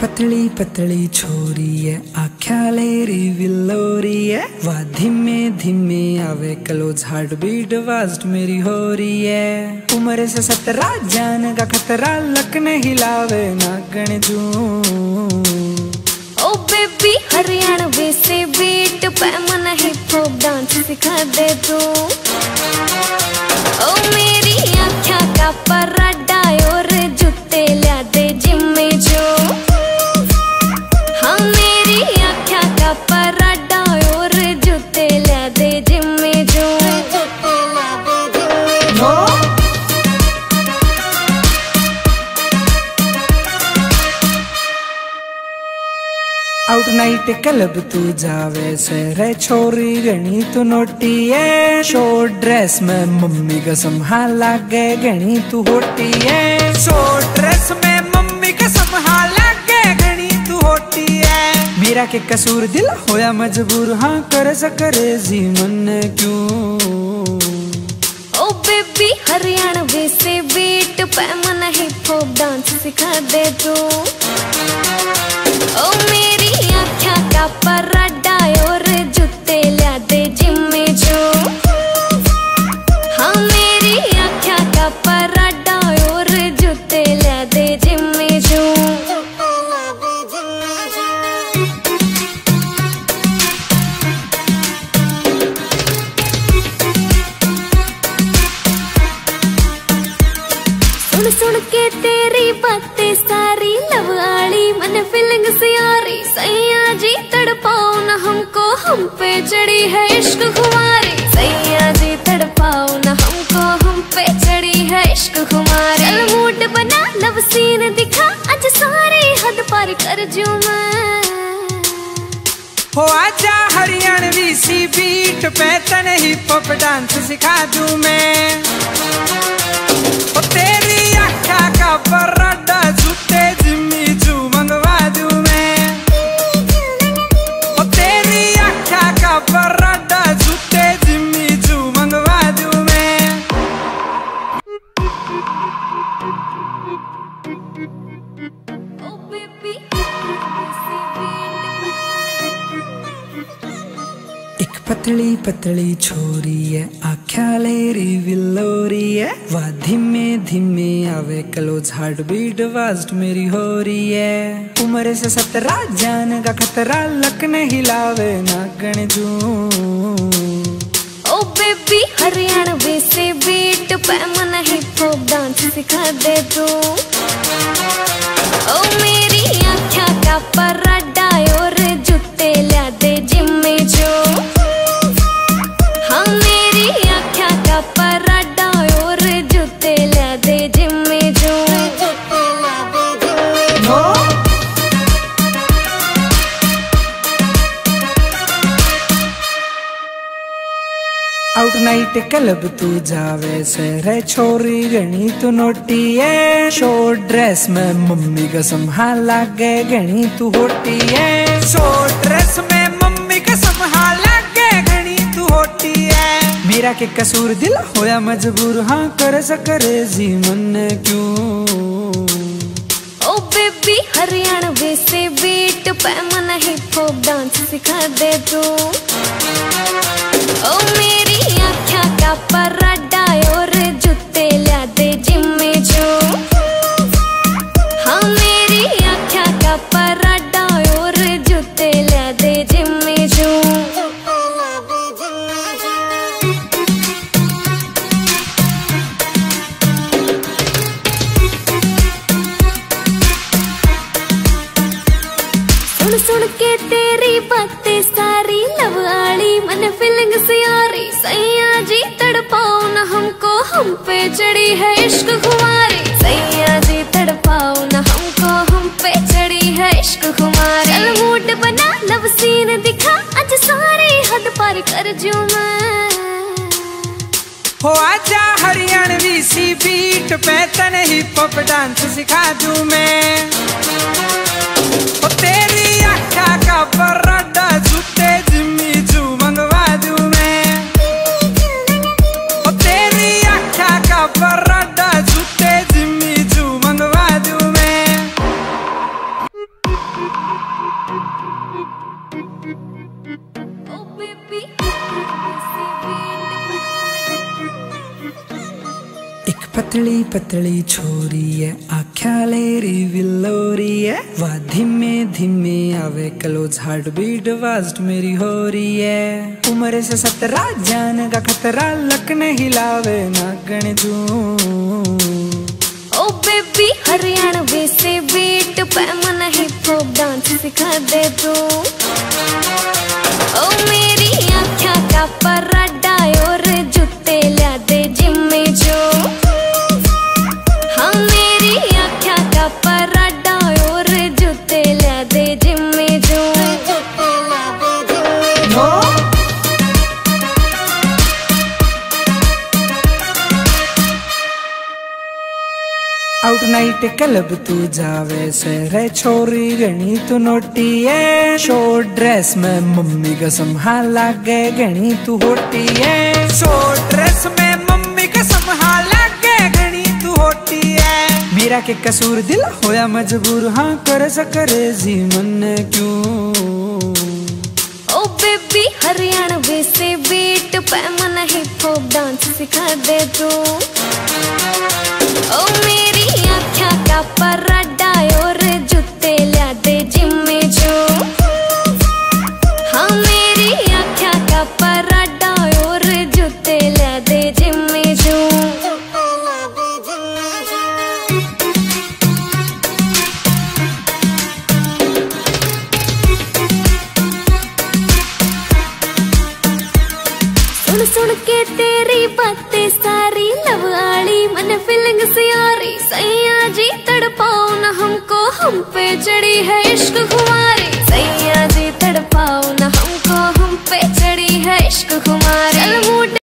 पतली पतली छोरी है आख्या लेरी विलोरी है वा धीमे धीमे आवे क्लोज हार्ट बीट वास्ट मेरी हो रही है। उम्र से 17 जान का खतरा लक ने हिलावे ना गण जू। ओ बेबी हरियाणवी से बीट पे मन हिप हॉप डांस सिखा दे तू। ओ मेरी आँखा का पराठा और जूते ला दे जिम में जो। हाँ मेरी आँखा का पराठा और जूते ला दे जिम में जो। आउट नाइट क्लब तू जावे से रे छोरी गणी तू नोटी है। शॉर्ट ड्रेस में मम्मी कसम हाँ लागे गणी तू होटी है। शॉर्ट ड्रेस में मम्मी कसम हाँ लागे गणी तू होटी है। मेरा के कसूर दिल होया मजबूर हाँ कर सकरे जी मन क्यों। ओ बेबी हरियाणवी से बीट पे मन हिप हॉप डांस सिखा दे तू। ओ मेरी आँखा का पराठा और जूते ला दे जिम में जो। हाँ मेरी आँखा का पराठा और जूते ला दे जिम में जो। सुन सुन के तेरी बातें सारी लव आली मन फीलिंग से आ रही। सैया जी तड़पाओ न हमको हम पे चढ़ी है इश्क खुमारी। सैया जी तड़पाओ न हमको हम पे चढ़ी है इश्क खुमारी। चल मूड बना लव सीन दिखा आज सारी हद पार कर जूं मैं। हो आजा हरियाणवी सी बीट पे तने हिप हॉप डांस सिखा दूं मैं। ओ तेरी आँखा का पराठा जूते जिम्मी जू मंगवा दूं मैं। ओ तेरी आँखा का पराठा जूते जिम्मी जू मंगवा दूं मैं। ओ बेबी एक पतली पतली छोरी है आख्या लेरी विलोरी है वा धीमे धीमे आवे क्लोज हार्ट बीट वास्ट मेरी हो रही है। उम्र से 17 जान का खतरा लक ने हिलावे ना गण जू। ओ बेबी हरियाणवी से बीट पे मन हिप हॉप डांस सिखा दे तू। ओ मेरी आँखा का पराठा और जूते ला दे जिम में जो। हाँ मेरी आँखा का पराठा और जूते ला दे जिम में जो। आउट नाइट क्लब तू जावे से रे छोरी गणी तू नोटी है। शॉर्ट ड्रेस में मम्मी कसम हाँ लागे गणी तू होटी है। शॉर्ट ड्रेस में मम्मी कसम हाँ लागे गणी तू होटी है। मेरा के कसूर दिल होया मजबूर हाँ कर सकरे जी मन क्यों। ओ बेबी हरियाणवी से बीट पे मन हिप हॉप डांस सिखा दे तू। ओ मेरी आँखा का पराठा और जूते ला दे जिम में जो। हाँ मेरी आँखा का पराठा और जूते ला दे जिम में जो। सुन सुन के तेरी बातें सारी लव आली मन फीलिंग से आ रही। सैया जी तड़पाओ न हमको हम पे चढ़ी है इश्क खुमारी। सैया जी तड़पाओ न हमको हम पे चढ़ी है इश्क खुमारी। चल मूड बना लव सीन दिखा आज सारी हद पार कर जूं मैं। हो आजा हरियाणवी सी बीट पे तने हिप हॉप डांस सिखा दूं मैं। ओ तेरी आँखा का पराठा जूते जिम्मी जू मंगवा दूं मैं। ओ तेरी आँखा का पराठा जूते जिम्मी जू मंगवा दूं मैं। एक पतली पतली छोरी है आख्या लेरी विलोरी है वाह धीमे धीमे आवे क्लोज हार्ट बीट फास्ट मेरी हो रही है उम्र से 17 जान का खतरा लक नहीं लावे नागण जू ओ बेबी हरियाणवी से बीट पे मन हिप हॉप डांस सिखा दे तू ओ मेरी आँखा का पराठा और जूते ला दे जिम में जो हाँ मेरी आँखा का पराठा और जूते ला दे जिम में जो आउट नाइट क्लब तू जावे से रे छोरी गणी तू नोटी है शॉर्ट ड्रेस में मम्मी कसम हाँ लागे गणी तू होटी है शॉर्ट ड्रेस में मम्मी कसम हाँ लागे गणी तू होटी है मेरा के कसूर दिल होया मजबूर हाँ कर सकरे जी मन क्यों ओ बेबी हरियाणवी से बीट पे मन हिप हॉप डांस सिखा दे तू ओ मेरी आँखा का पराठा और जूते ला दे जिम में जो हाँ मेरी आँखा का पराठा और जूते ला दे जिम में जो सुन सुन के तेरी बातें सारी लव आली मन फीलिंग सियारी सैया जी तड़पाओ न हमको हम पे चढ़ी है इश्क खुमारी